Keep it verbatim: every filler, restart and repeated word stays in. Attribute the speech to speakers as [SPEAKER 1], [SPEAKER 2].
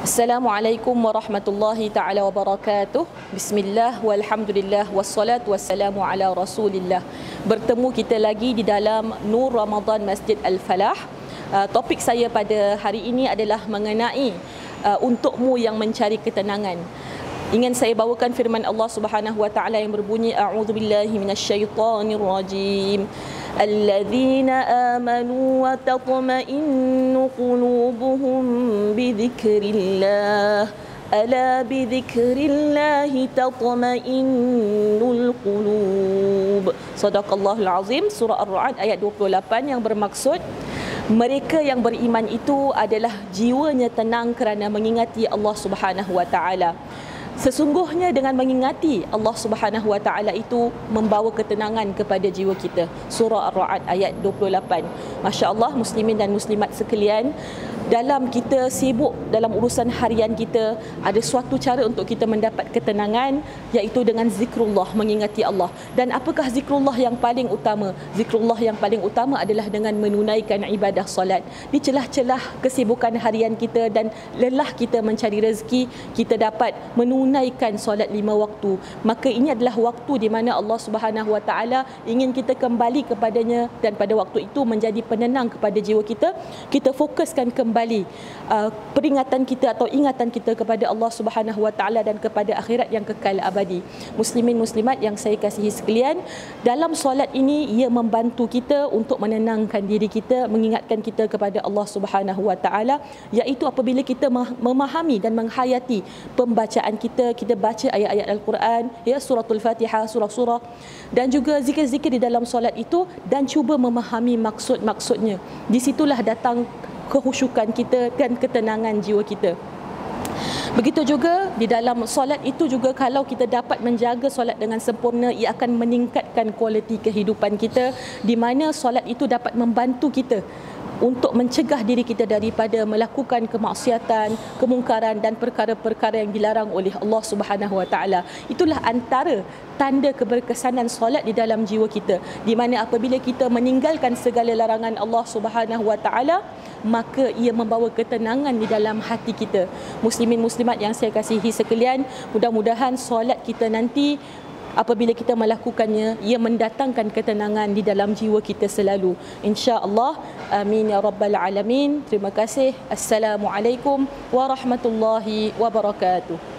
[SPEAKER 1] Assalamualaikum warahmatullahi taala wabarakatuh. Bismillah walhamdulillah wassalatu wassalamu ala Rasulillah. Bertemu kita lagi di dalam Nur Ramadan Masjid Al-Falah. Uh, topik saya pada hari ini adalah mengenai uh, untukmu yang mencari ketenangan. Ingin saya bawakan firman Allah Subhanahu wa taala yang berbunyi, a'udzubillahi minasyaitonir rajim. Alladzina amanu wa tatma'innu qulubuhum bidzikrillah. Ala bidzikrillah tatma'innul qulub. Shadaqallahul azim. Surah Ar-Ra'd ayat dua puluh lapan yang bermaksud mereka yang beriman itu adalah jiwanya tenang kerana mengingati Allah Subhanahu wa taala. Sesungguhnya dengan mengingati Allah Subhanahu wa taala itu membawa ketenangan kepada jiwa kita. Surah Ar-Ra'd ayat dua puluh lapan. Masya-Allah muslimin dan muslimat sekalian, dalam kita sibuk dalam urusan harian kita, ada suatu cara untuk kita mendapat ketenangan, iaitu dengan zikrullah, mengingati Allah. Dan apakah zikrullah yang paling utama? Zikrullah yang paling utama adalah dengan menunaikan ibadah solat. Di celah-celah kesibukan harian kita dan lelah kita mencari rezeki, kita dapat menunaikan solat lima waktu. Maka ini adalah waktu di mana Allah Subhanahu wa taala ingin kita kembali kepadanya, dan pada waktu itu menjadi penenang kepada jiwa kita. Kita fokuskan kembali Uh, peringatan kita atau ingatan kita kepada Allah Subhanahu wa taala dan kepada akhirat yang kekal abadi. Muslimin muslimat yang saya kasihi sekalian, dalam solat ini ia membantu kita untuk menenangkan diri kita, mengingatkan kita kepada Allah Subhanahu wa taala, iaitu apabila kita memahami dan menghayati pembacaan kita, kita baca ayat-ayat Al-Quran, ya, suratul Fatihah, surah-surah, dan juga zikir-zikir di dalam solat itu, dan cuba memahami maksud-maksudnya. Di situlah datang kehusyukan kita dan ketenangan jiwa kita. Begitu juga di dalam solat itu juga, kalau kita dapat menjaga solat dengan sempurna, ia akan meningkatkan kualiti kehidupan kita, di mana solat itu dapat membantu kita untuk mencegah diri kita daripada melakukan kemaksiatan, kemungkaran dan perkara-perkara yang dilarang oleh Allah Subhanahu wa taala. Itulah antara tanda keberkesanan solat di dalam jiwa kita, di mana apabila kita meninggalkan segala larangan Allah Subhanahu wa taala, maka ia membawa ketenangan di dalam hati kita. Muslimin muslimat yang saya kasihi sekalian, mudah-mudahan solat kita nanti apabila kita melakukannya, ia mendatangkan ketenangan di dalam jiwa kita selalu, insya-Allah. Amin ya rabbal alamin. Terima kasih. Assalamualaikum warahmatullahi wabarakatuh.